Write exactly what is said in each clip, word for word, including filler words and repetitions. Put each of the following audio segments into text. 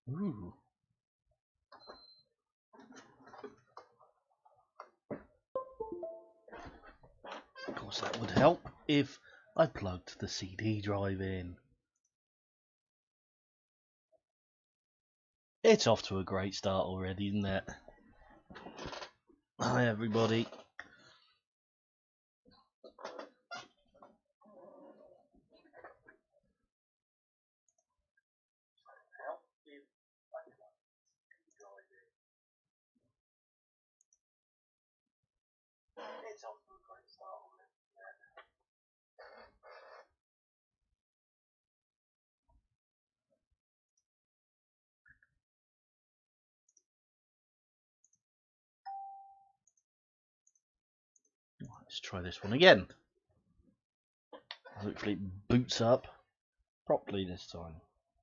Ooh. Of course, that would help if I plugged the C D drive in. It's off to a great start already, isn't it? Hi, everybody. It's off to a great start already. Let's try this one again. Hopefully it boots up properly this time.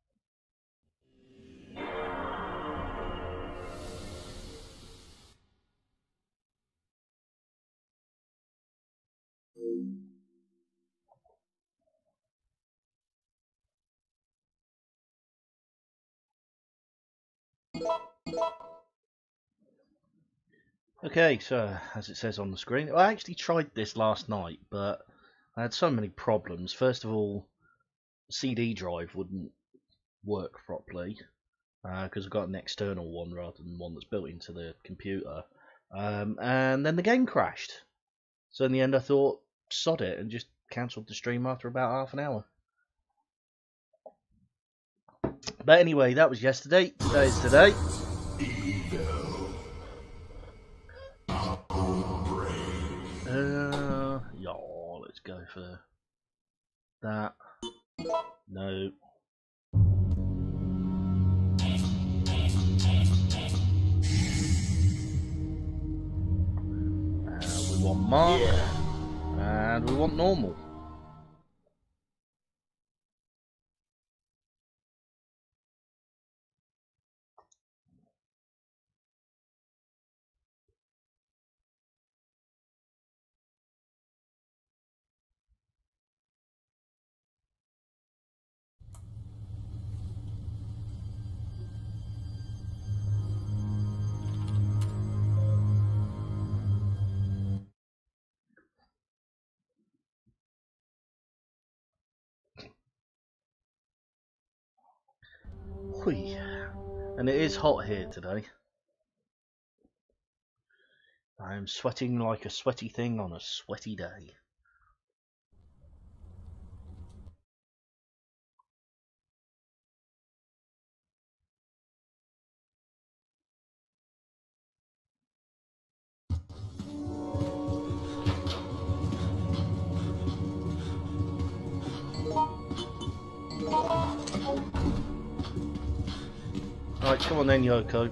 Okay, so as it says on the screen, I actually tried this last night, but I had so many problems. First of all, the C D drive wouldn't work properly because uh, I've got an external one rather than one that's built into the computer, um, and then the game crashed. So in the end, I thought, sod it, and just cancelled the stream after about half an hour. But anyway, that was yesterday. Today's today. Evil Outbreak. Uh, yeah, let's go for that. No. Uh, we want Mark, yeah. And we want normal. Whee. And it is hot here today. I am sweating like a sweaty thing on a sweaty day. Right, come on then, Yoko.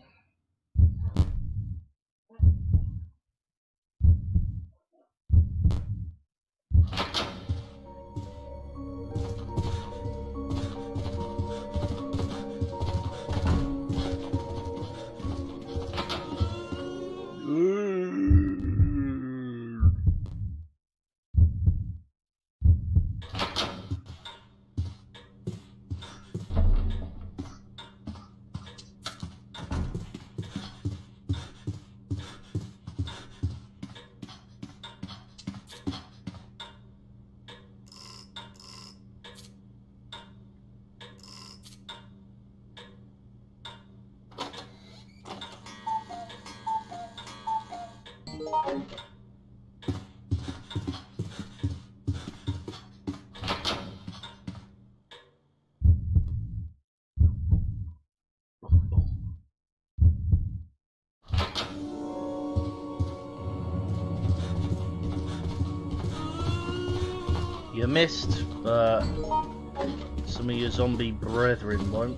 You missed, but some of your zombie brethren won't.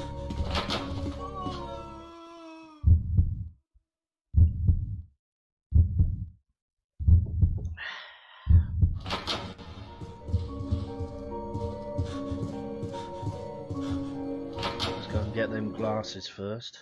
Let's go and get them glasses first.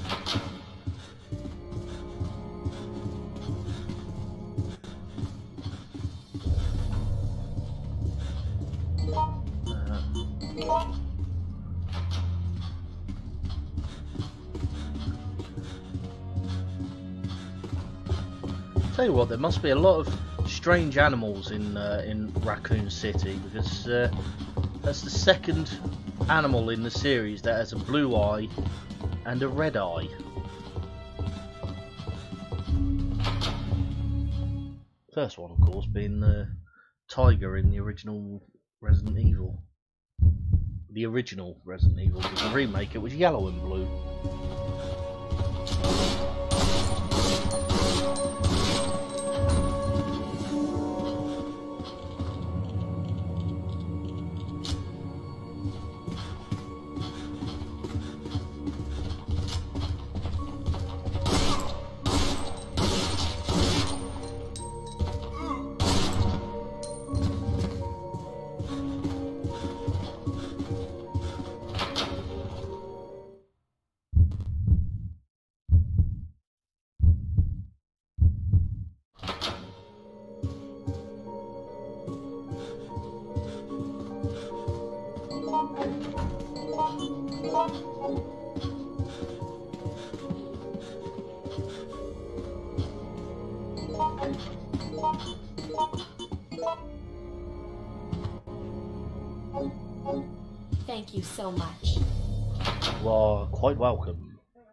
Tell you what, there must be a lot of strange animals in uh, in Raccoon City, because uh, that's the second animal in the series that has a blue eye and a red eye. First one, of course, being the tiger in the original Resident Evil. The original Resident Evil, because the remake it was yellow and blue. Thank you so much. You are quite welcome.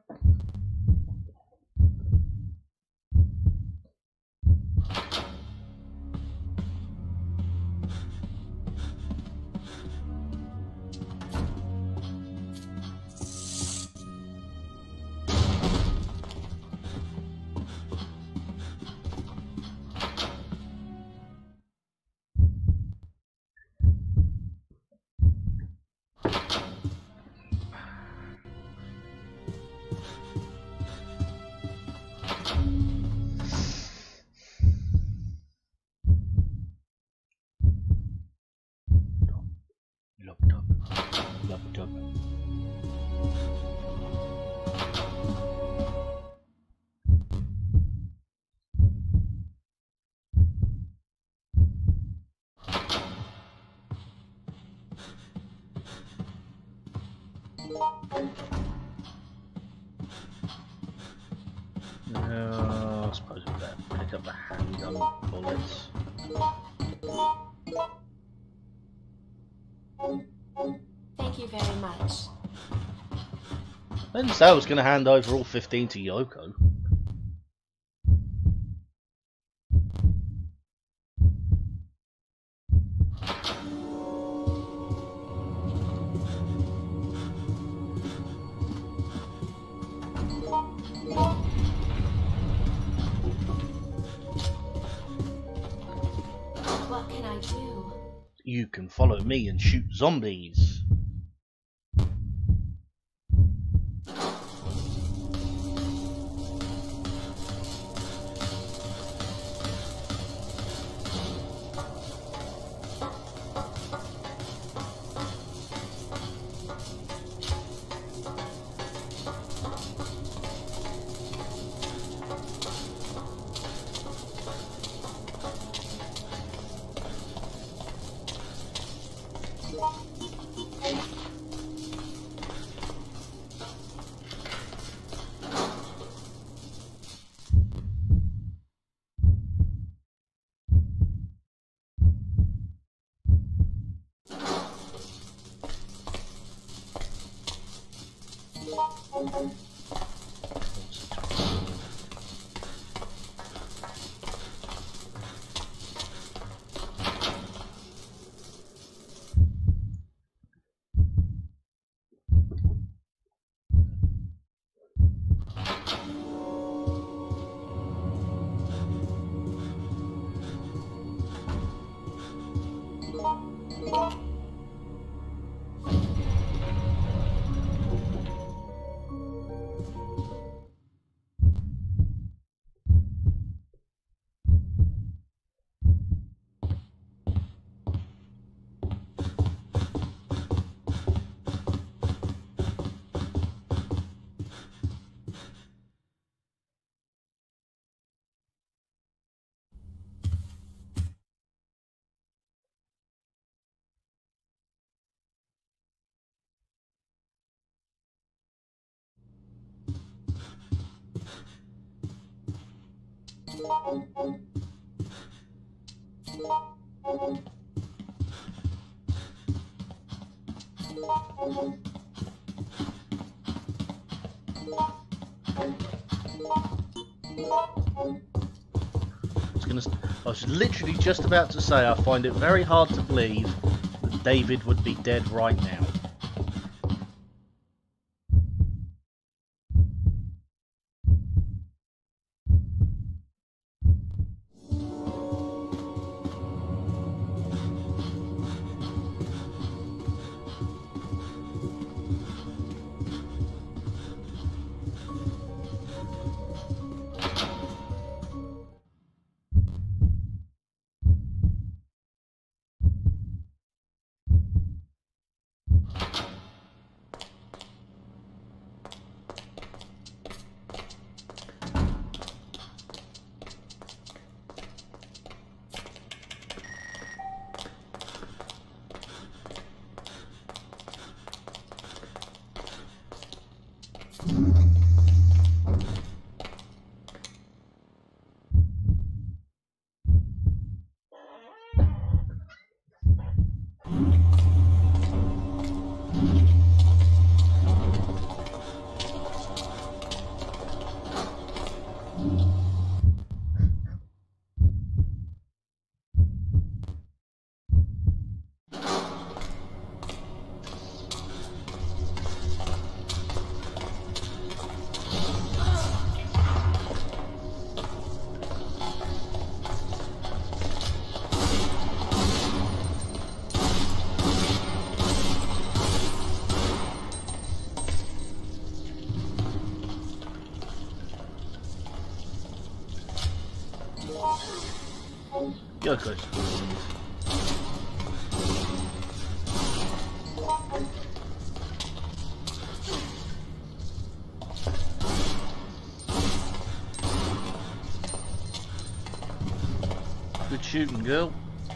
Uh, I suppose we better pick up the handgun bullets. Thank you very much. I didn't say I was going to hand over all fifteen to Yoko. What can I do? You can follow me and shoot zombies. was gonna, I was literally just about to say I find it very hard to believe that David would be dead right now. You're good. Good shooting, girl.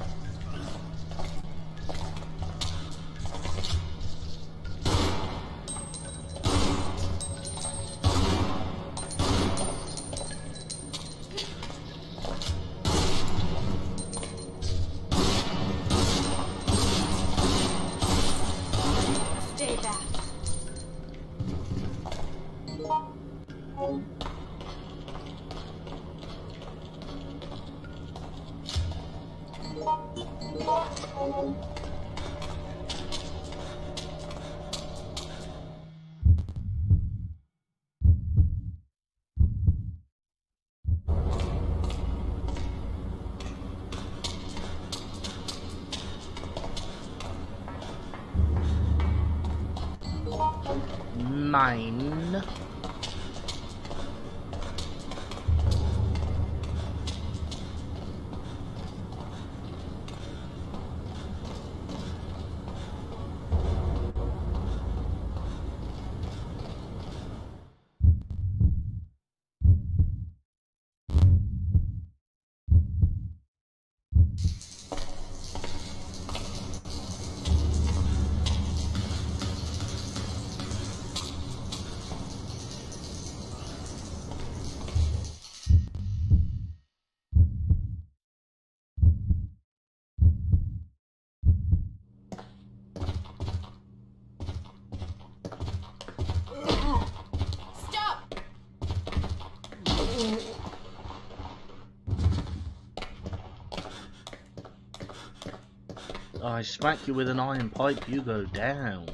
Stay back. Mine. Stop! I smack you with an iron pipe, you go down.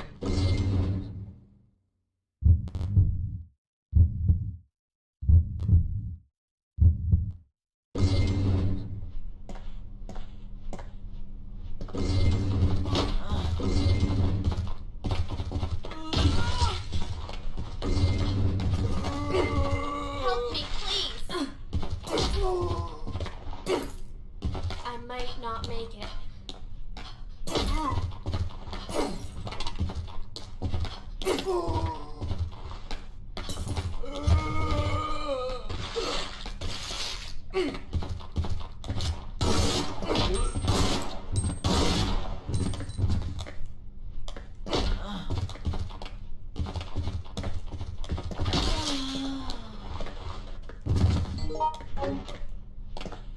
Help me, please! I might not make it.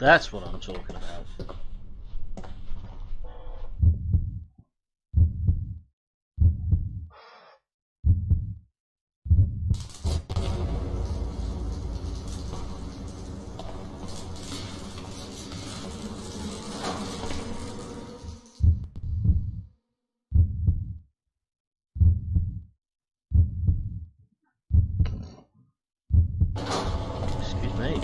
That's what I'm talking about. Excuse me.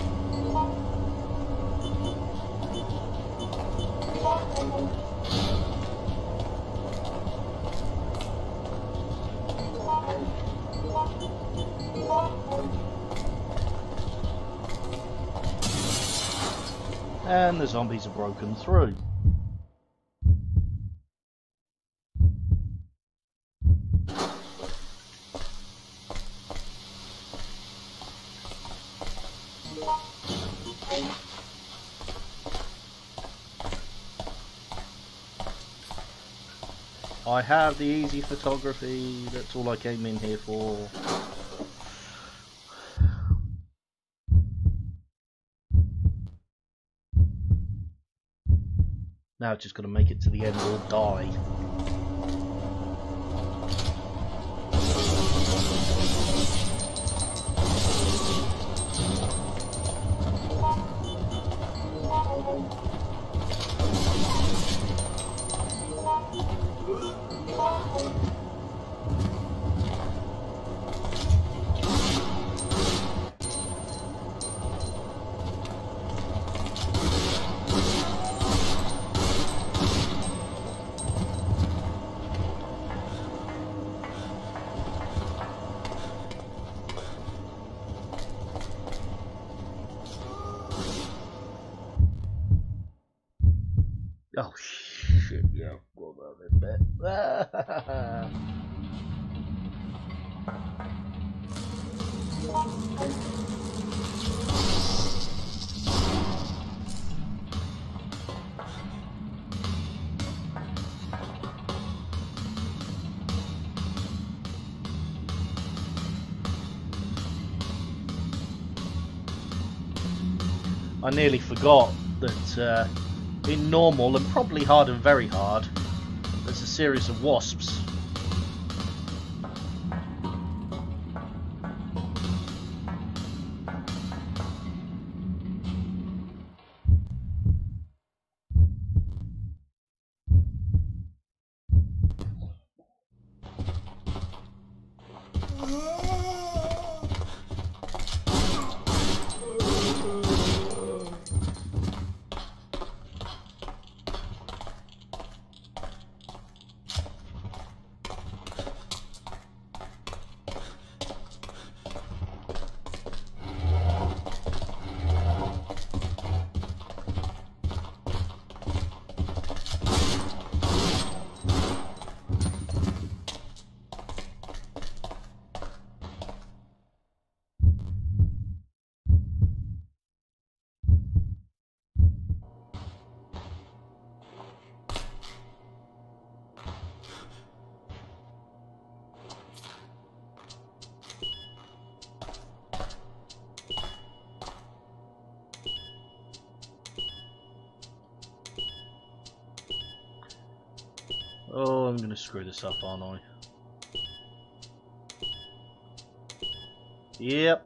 And the zombies are broken through. I have the easy photography, that's all I came in here for. Now it's just got to make it to the end or die. Oh shit, yeah, well done a bit. I nearly forgot that uh, in normal and probably hard and very hard, there's a series of wasps. Oh, I'm gonna screw this up, aren't I? Yep.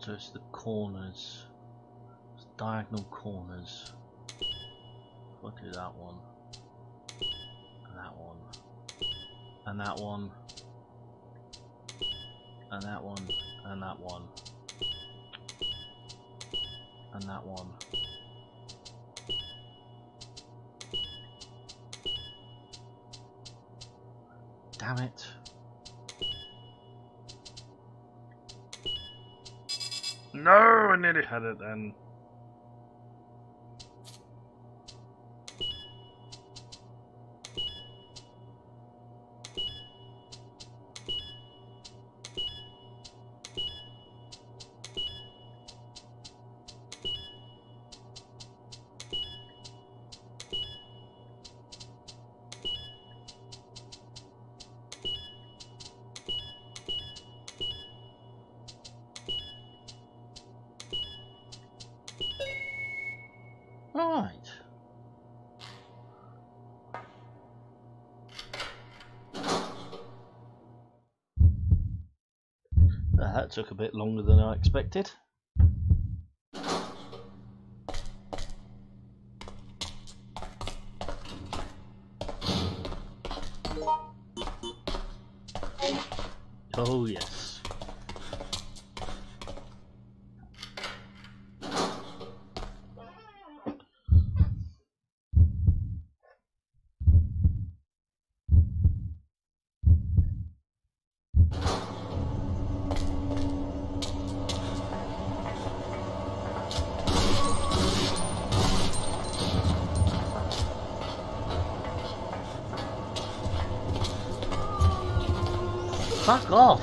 So it's the corners, it's diagonal corners. If I do that one, and that one, and that one, and that one, and that one, and that one. Damn it. No, I nearly had it then. Right. That took a bit longer than I expected. Oh yes. Fuck off!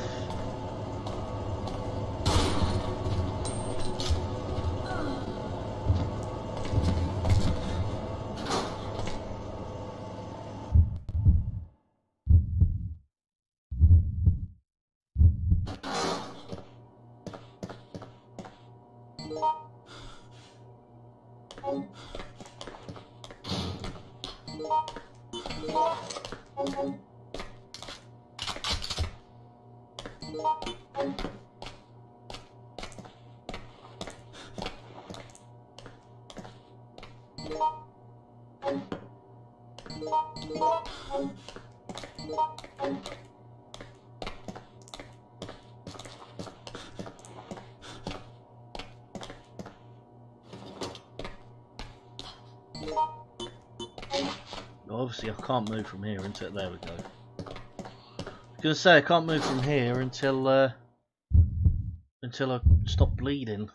Obviously I can't move from here until, there we go. I was gonna say I can't move from here until uh, until I stop bleeding.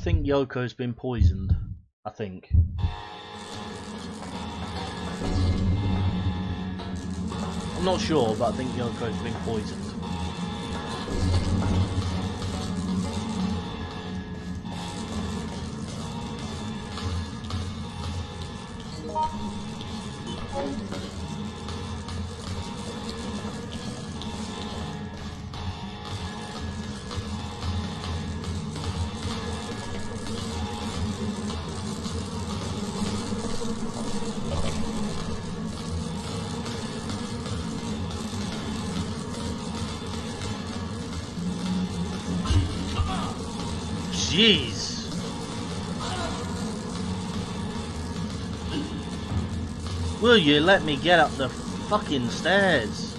think Yoko's been poisoned. I think. I'm not sure, but I think Yoko's been poisoned. Jeez. Will you let me get up the fucking stairs?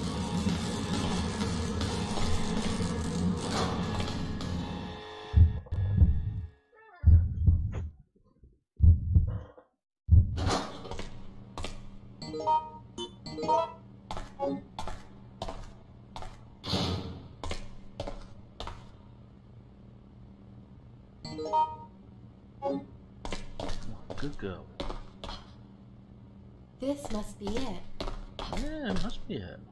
Good girl. This must be it. Yeah, it must be it.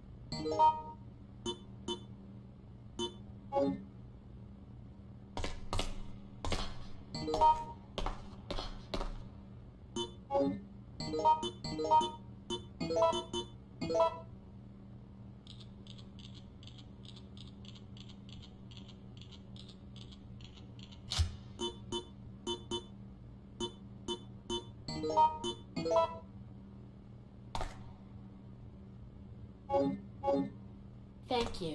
Thank you.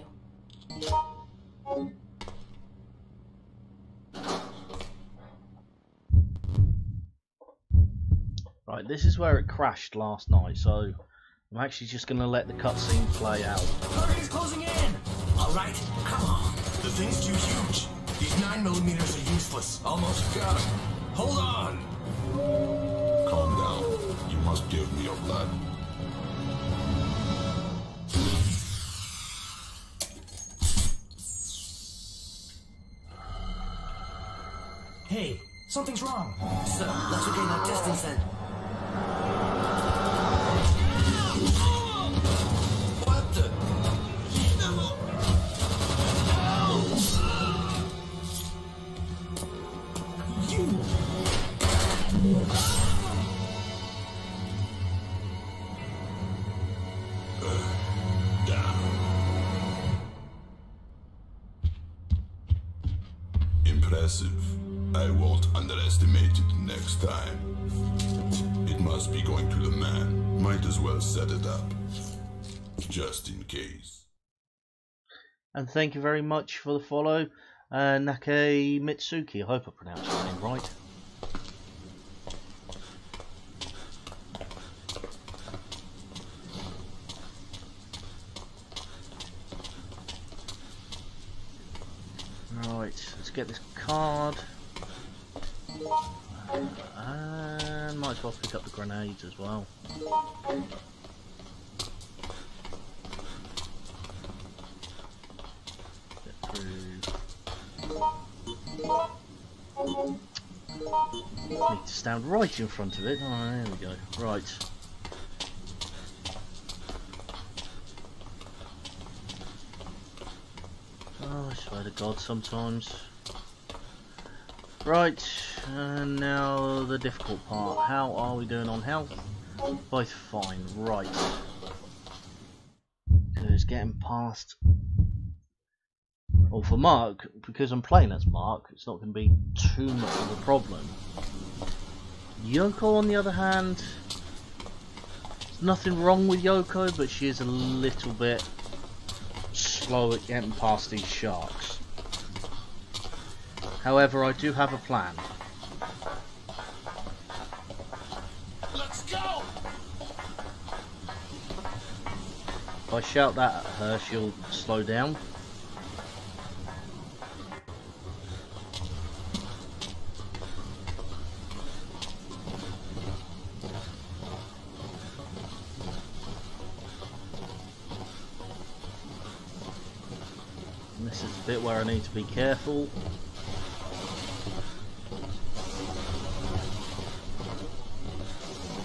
Right, this is where it crashed last night, so I'm actually just going to let the cutscene play out. Target is closing in! Alright, come on. The thing's too huge. These nine millimeters are useless. Almost got him. Hold on! Calm down. You must give me your blood. Hey, something's wrong. So, let's regain that distance then. What the? You! Impressive. I won't underestimate it next time. It must be going to the man. Might as well set it up. Just in case. And thank you very much for the follow, uh, Nake Mitsuki. I hope I pronounced your name right. Right, let's get this card. And might as well pick up the grenades as well. Get through. Need to stand right in front of it. Oh, there we go. Right. Oh, I swear to God sometimes. Right, and now the difficult part. How are we doing on health? Both fine, right. Because getting past... Well, for Mark, because I'm playing as Mark, it's not going to be too much of a problem. Yoko, on the other hand, there's nothing wrong with Yoko, but she is a little bit slow at getting past these sharks. However, I do have a plan. Let's go! If I shout that at her, she'll slow down. And this is the bit where I need to be careful.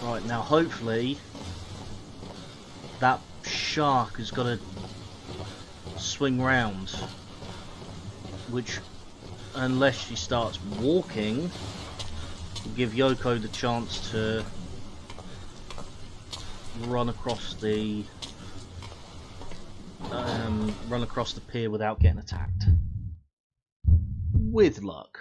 Right, now hopefully that shark has got to swing round, which, unless she starts walking, will give Yoko the chance to run across the um, run across the pier without getting attacked. With luck.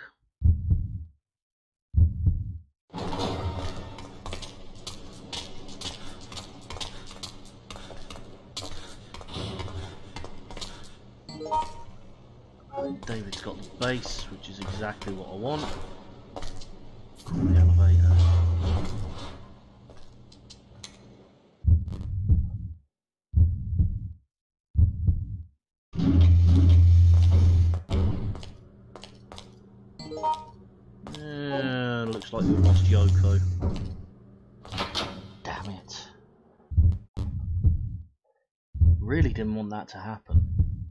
David's got the base, which is exactly what I want. The elevator. Yeah, looks like we've lost Yoko. Damn it. Really didn't want that to happen.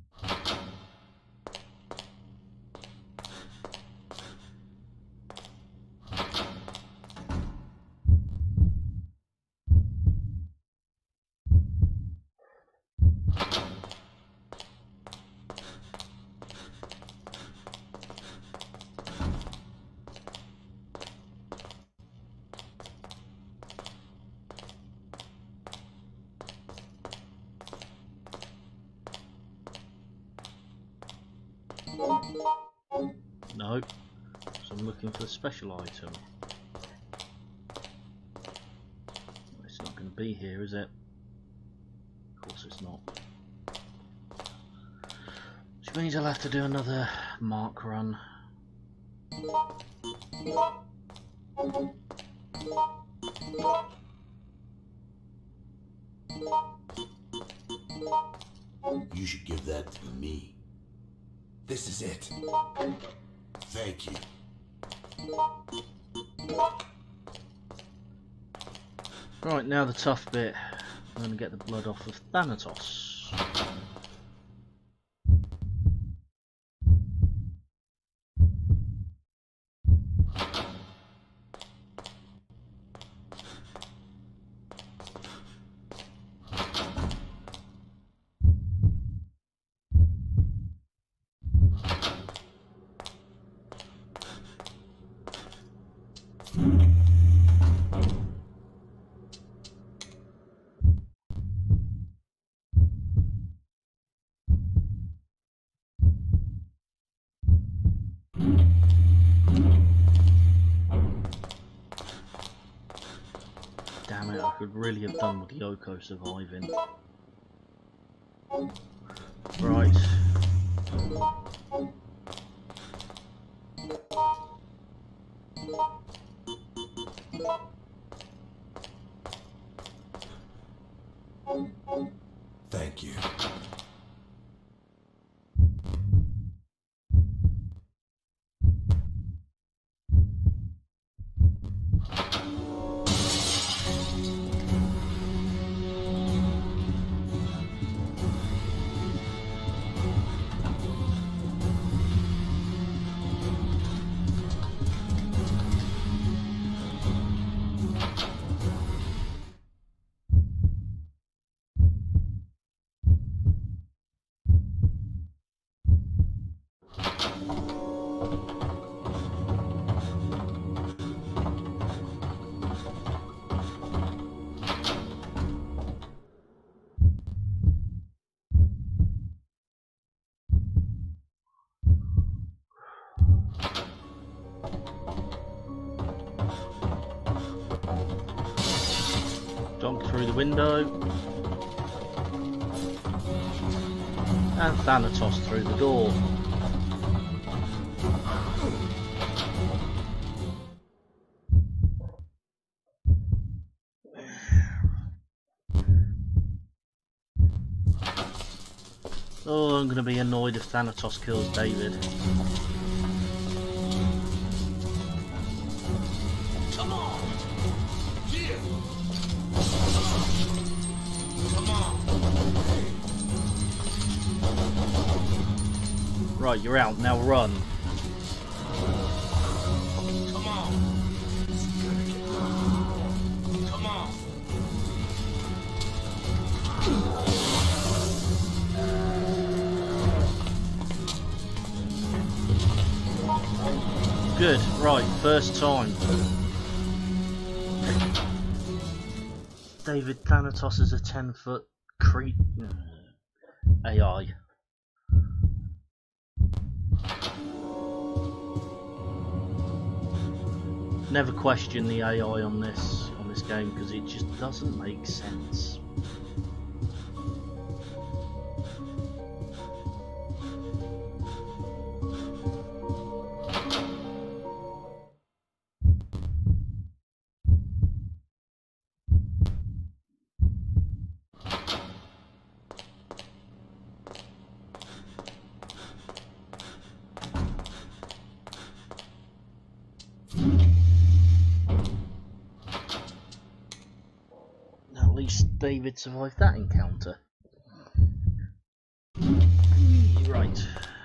No, so I'm looking for a special item. It's not going to be here, is it? Of course it's not. Which means I'll have to do another mark run. You should give that to me. This is it. Thank you. Right, now the tough bit. I'm going to get the blood off of Thanatos. Damn it, I could really have done with Yoko surviving. Right. Thank you. Jump through the window. And Thanatos through the door. Oh, I'm going to be annoyed if Thanatos kills David. Come on! Here! Come on! Right, you're out. Now run. Come on! Come Good, right, first time. David Thanatos is a ten foot creep A I. Never question the A I on this on this game because it just doesn't make sense. At least David survived that encounter. Right.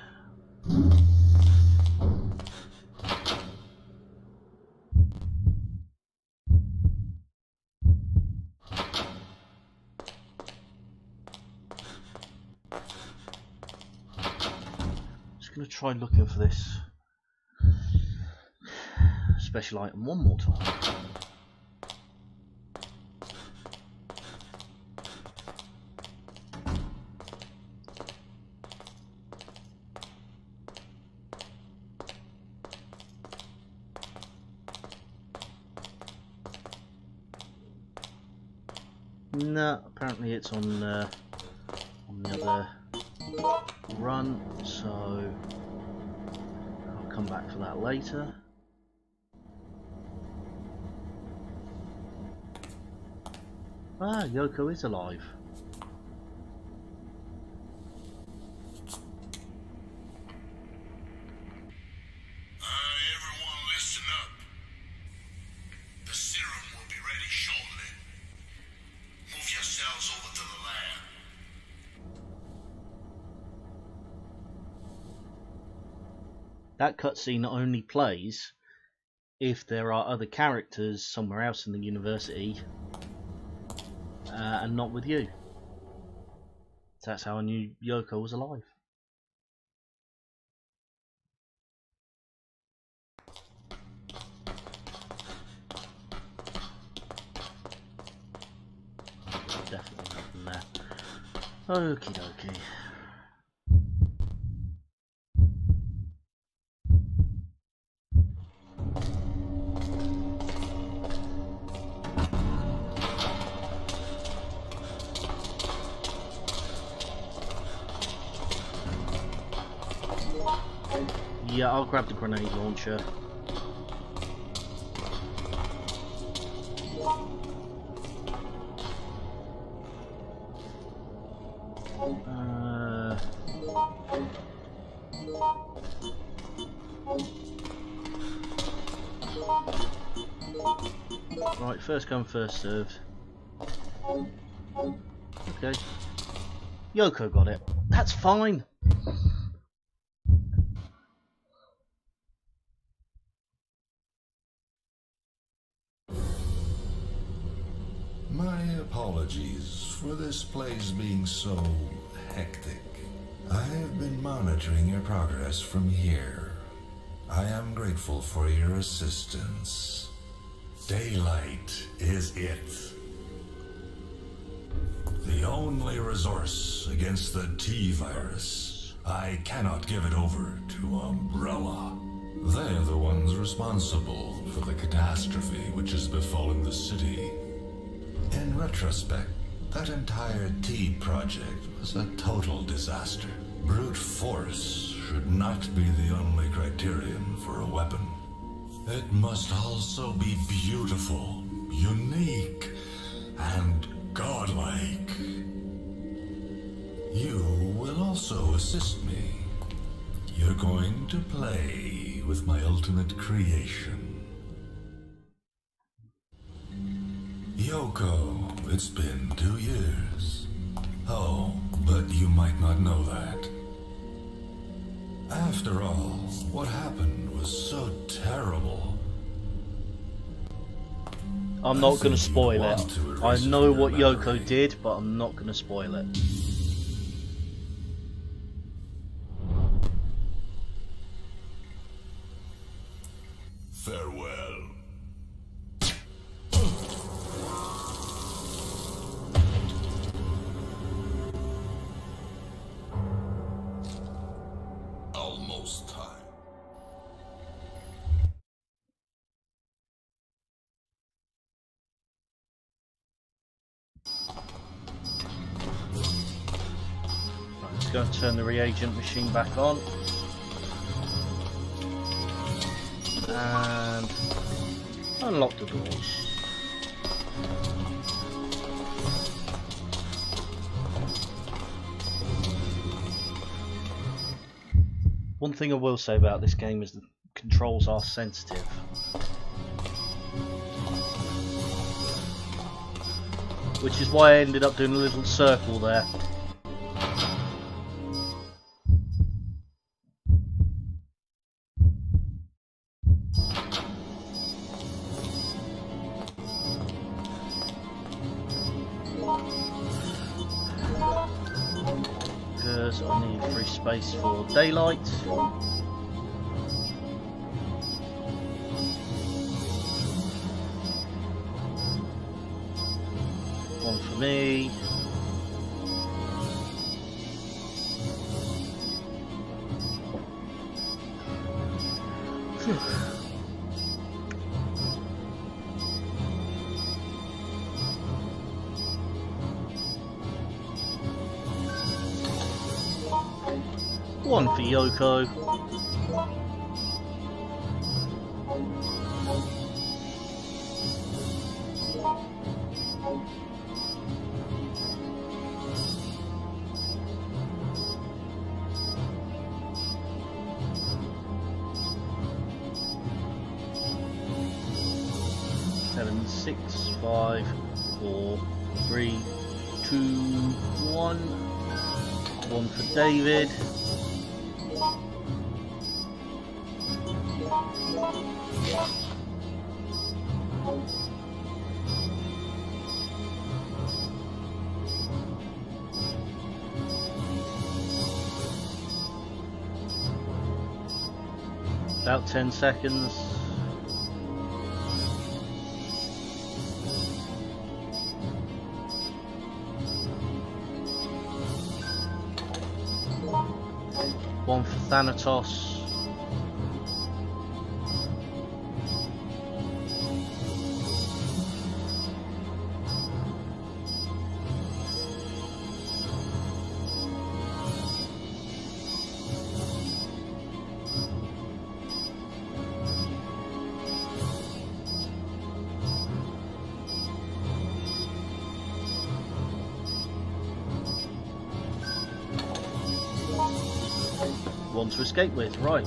Just gonna try looking for this special item one more time. No, apparently it's on uh, on the other run, so I'll come back for that later. Ah, Yoko is alive. That cutscene only plays if there are other characters somewhere else in the university uh, and not with you. So that's how I knew Yoko was alive. Definitely nothing there. Okie dokie. Yeah, I'll grab the grenade launcher. Uh, right, first come, first served. Okay. Yoko got it. That's fine. My apologies for this place being so hectic. I have been monitoring your progress from here. I am grateful for your assistance. Daylight is it. The only resource against the T-virus. I cannot give it over to Umbrella. They're the ones responsible for the catastrophe which has befallen the city. In retrospect, that entire T project was a total disaster. Brute force should not be the only criterion for a weapon. It must also be beautiful, unique, and godlike. You will also assist me. You're going to play with my ultimate creation. Yoko, it's been two years. Oh, but you might not know that. After all, what happened was so terrible. I'm not going to spoil it. I know what Yoko did, but I'm not going to spoil it. almost time. Right, let's go and turn the reagent machine back on. And unlock the doors. One thing I will say about this game is the controls are sensitive. Which is why I ended up doing a little circle there. Because I need free space for daylight. One for me. Phew. One for Yoko. Seven, six, five, four, three, two, one. One for David. About ten seconds. One for Thanatos. One to escape with, right.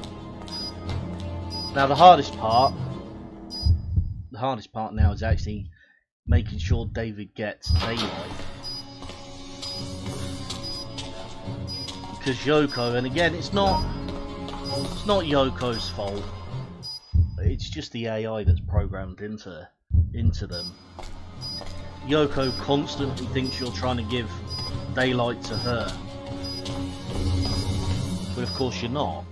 Now the hardest part, the hardest part now is actually making sure David gets daylight. Because Yoko, and again it's not, it's not Yoko's fault. It's just the A I that's programmed into, into them. Yoko constantly thinks you're trying to give daylight to her. But of course you're not.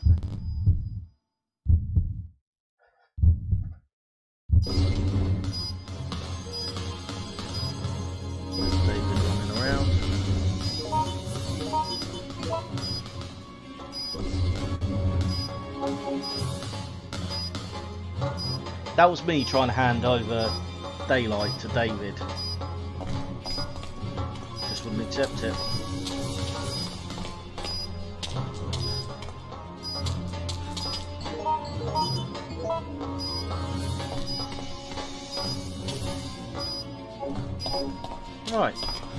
David running around. That was me trying to hand over daylight to David. Just wouldn't accept it. Right.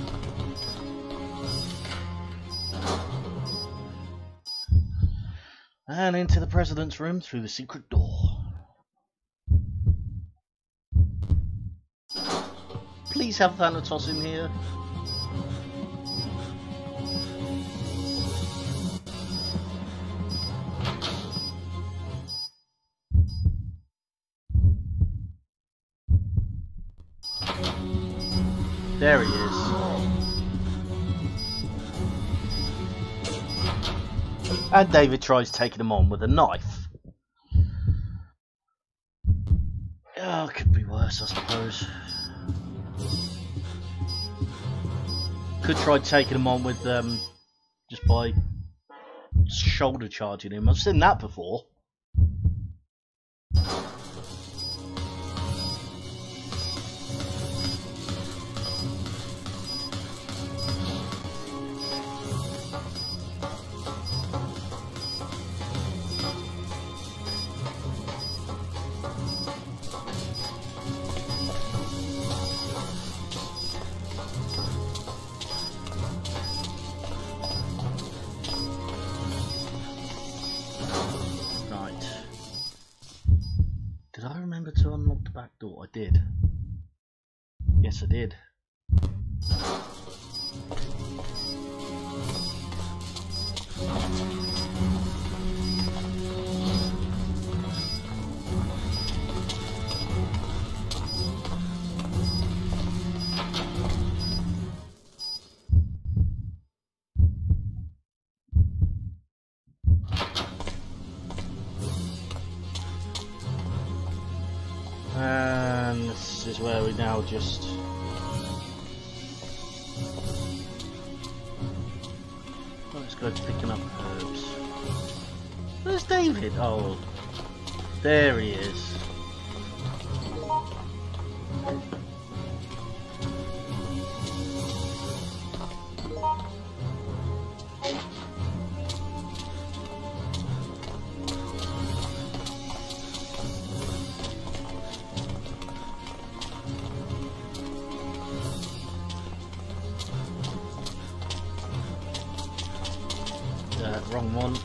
And into the president's room through the secret door. Please have Thanatos in here. There he is. And David tries taking him on with a knife. Oh, could be worse, I suppose. Could try taking him on with um, just by shoulder charging him. I've seen that before. Did I remember to unlock the back door? I did. Yes, I did. And this is where we now just let's go picking up herbs. Where's David? Oh, there he is. Wrong one.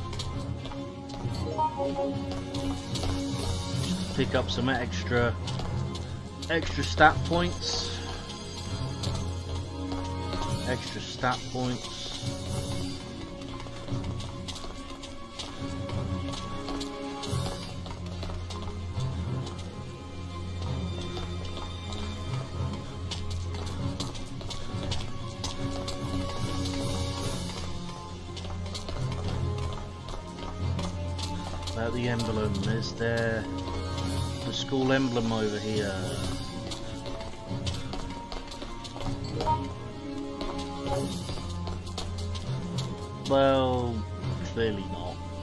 Pick up some extra extra stat points. Extra stat points. About the emblem, is there the school emblem over here? Well, clearly not.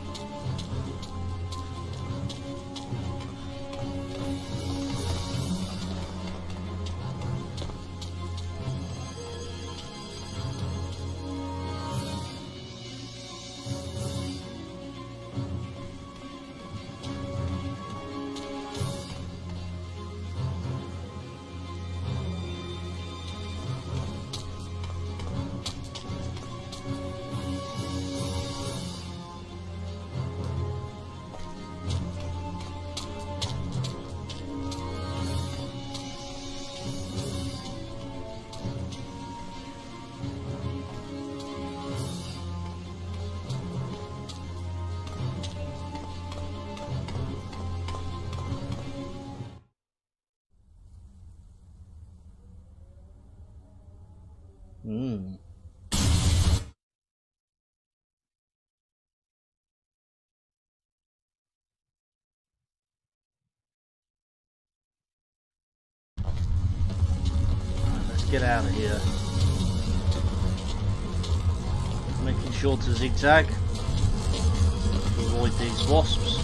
Hmm. Let's get out of here. Making sure to zigzag to avoid these wasps.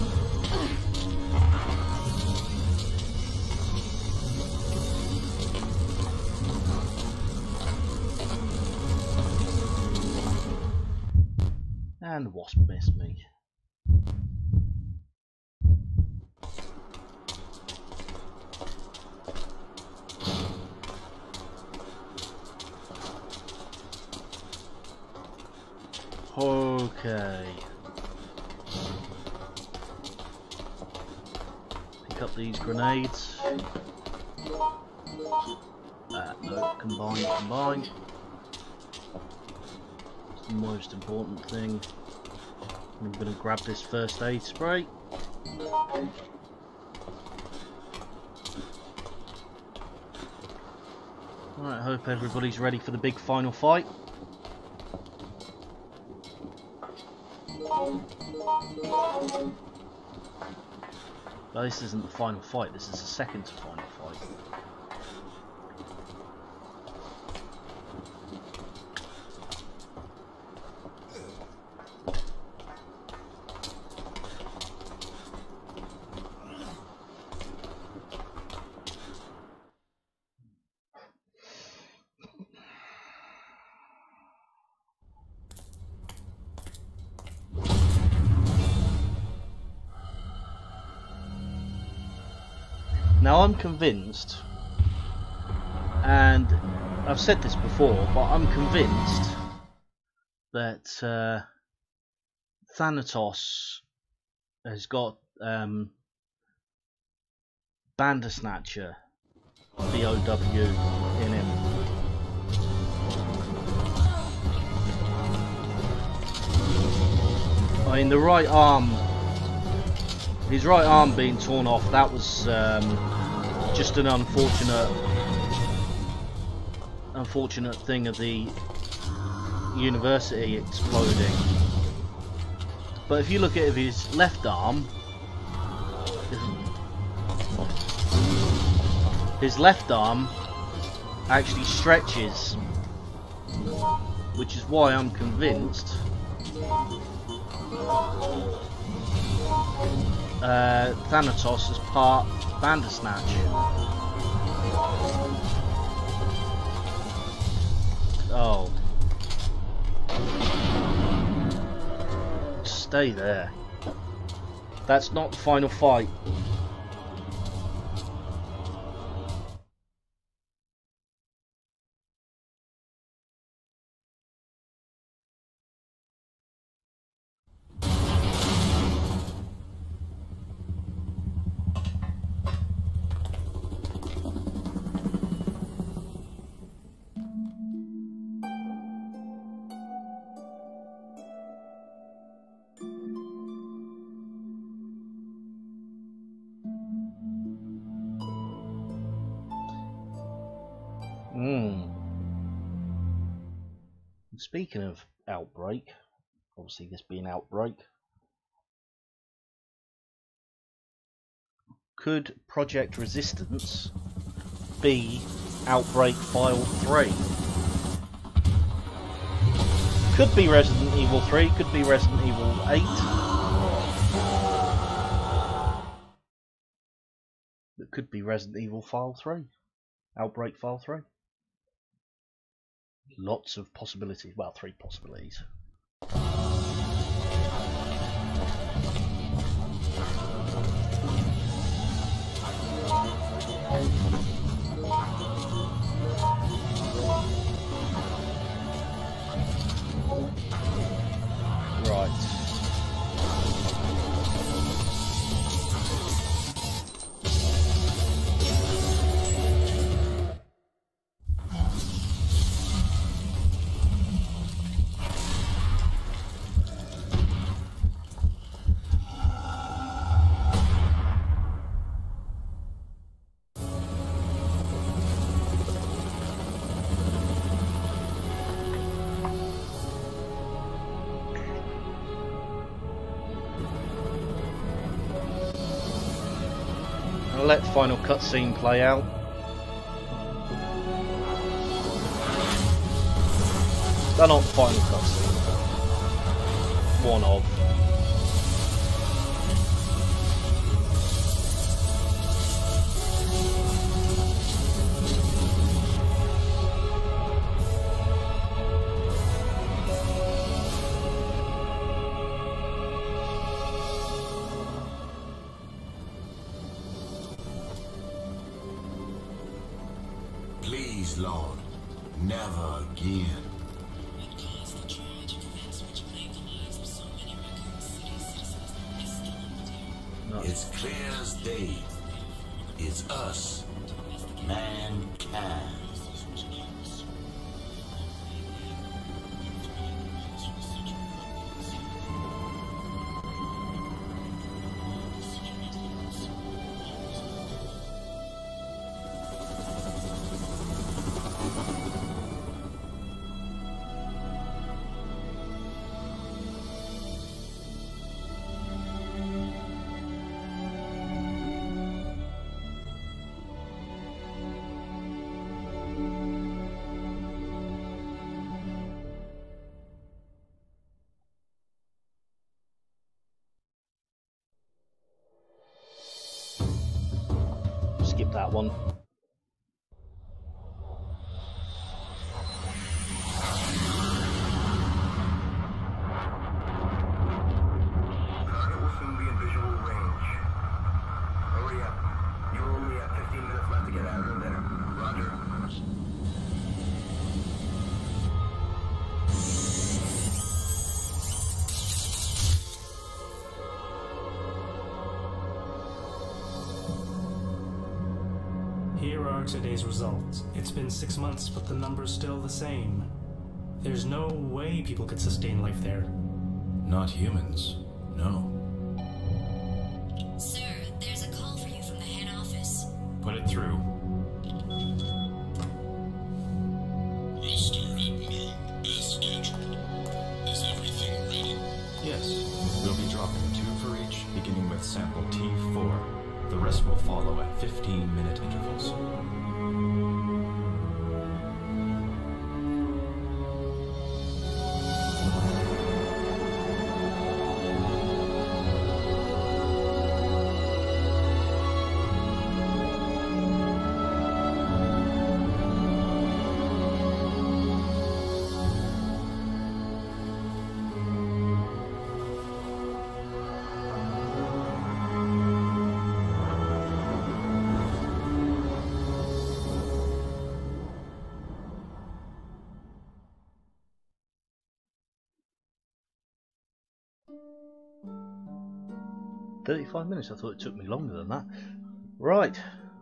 And the wasp missed me. Okay. Pick up these grenades. Uh, no, combine, combine. It's the most important thing. I'm going to grab this first aid spray. Alright, hope everybody's ready for the big final fight. Well, this isn't the final fight, this is the second to final fight. Now I'm convinced, and I've said this before, but I'm convinced that uh, Thanatos has got um, Bandersnatcher, B O W, in him. I mean, the right arm, his right arm being torn off, that was um, just an unfortunate, unfortunate thing of the university exploding. But if you look at his left arm, his left arm actually stretches, which is why I'm convinced uh, Thanatos is part Bandersnatch. Oh. Stay there. That's not the final fight. Hmm. Speaking of Outbreak, obviously this being Outbreak, could Project Resistance be Outbreak File three? Could be Resident Evil three, could be Resident Evil eight. It could be Resident Evil File three. Outbreak File three. Lots of possibilities. Well, three possibilities. Right. I'll let the final cutscene play out. They're not the final cutscene, but one of. Please, Lord, never again. No. It's clear as day. It's us, mankind. Skip that one. Target will soon be in visual range. Hurry up. You're only at fifty Here are today's results. It's been six months, but the number's still the same. There's no way people could sustain life there. Not humans, no. Sir, there's a call for you from the head office. Put it through. We'll start at noon, as scheduled. Is everything ready? Yes, we'll be dropping two for each, beginning with sample T four. The rest will follow at fifteen minute intervals. thirty-five minutes, I thought it took me longer than that. Right.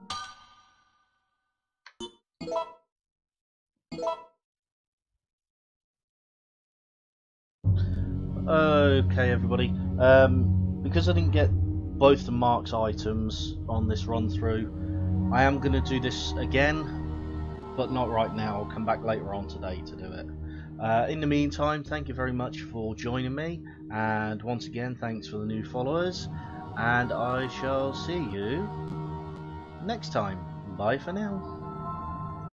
Okay, everybody. Um, because I didn't get both the Mark's items on this run through, I am going to do this again, but not right now. I'll come back later on today to do it. Uh, in the meantime, thank you very much for joining me, and once again, thanks for the new followers, and I shall see you next time. Bye for now.